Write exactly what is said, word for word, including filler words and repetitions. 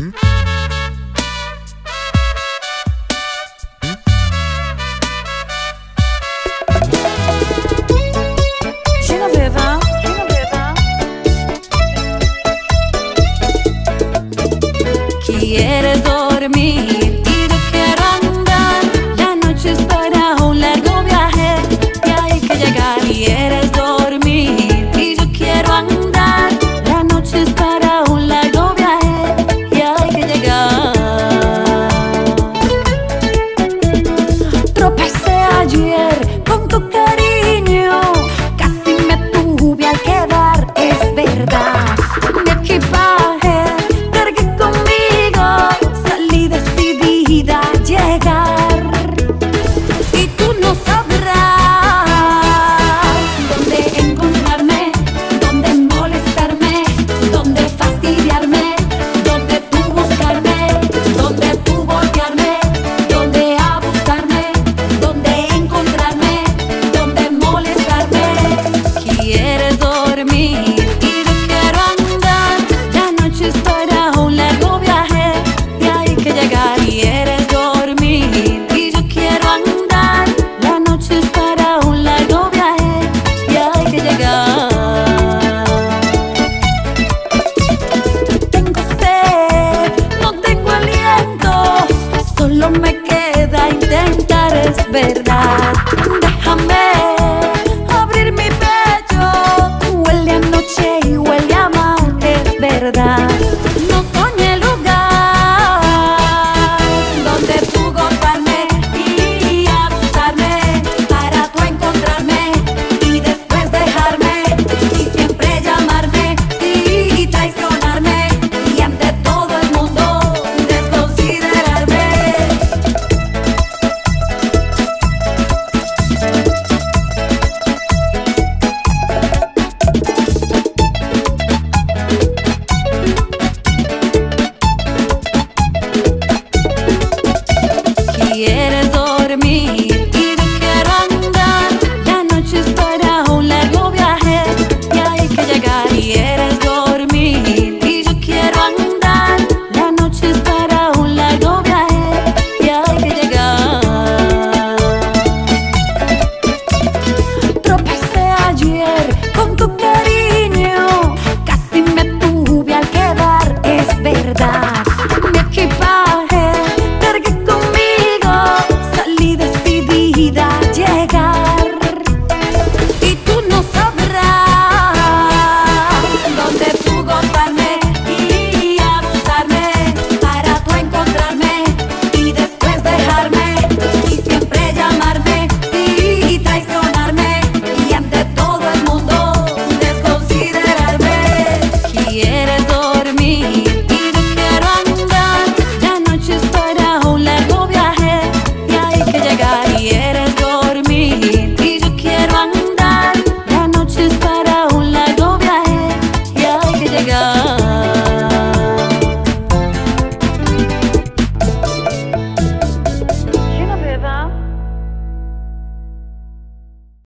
Genoveva, Genoveva. Quieres dormir y yo quiero andar. La noche es para un largo viaje y hay que llegar. Quieres dormir y yo quiero andar. La noche es para un largo viaje y hay que llegar. Tropecé ayer con tu cariño, casi me tuve al quedar, es verdad. Mi equipaje cargué conmigo, salí decidida a llegar. Y tú no sabrás dónde encontrarme, dónde molestarme, dónde fastidiarme, dónde tú buscarme, dónde tú voltearme, dónde abusarme, dónde encontrarme, dónde molestarme. Quieres dormir y yo quiero andar. La noche es para un largo viaje y hay que llegar. Quieres dormir y yo quiero andar. La noche es para un largo viaje y hay que llegar. Tengo sed, no tengo aliento, solo me queda intentar, es verdad. Déjame abrir mi pecho, huele a noche y huele a mar, es verdad. No soñé el lugar donde tú gozarme y abusarme para tú encontrarme y después dejarme y siempre llamarme y traicionarme y ante todo el mundo desconsiderarme. Quieres dormir y yo quiero andar. La noche es para un largo viaje y hay que llegar. Quieres dormir y yo quiero andar. La noche es para un largo viaje y hay que llegar. Tropecé ayer con tu cariño, casi me tuve al quedar, es verdad.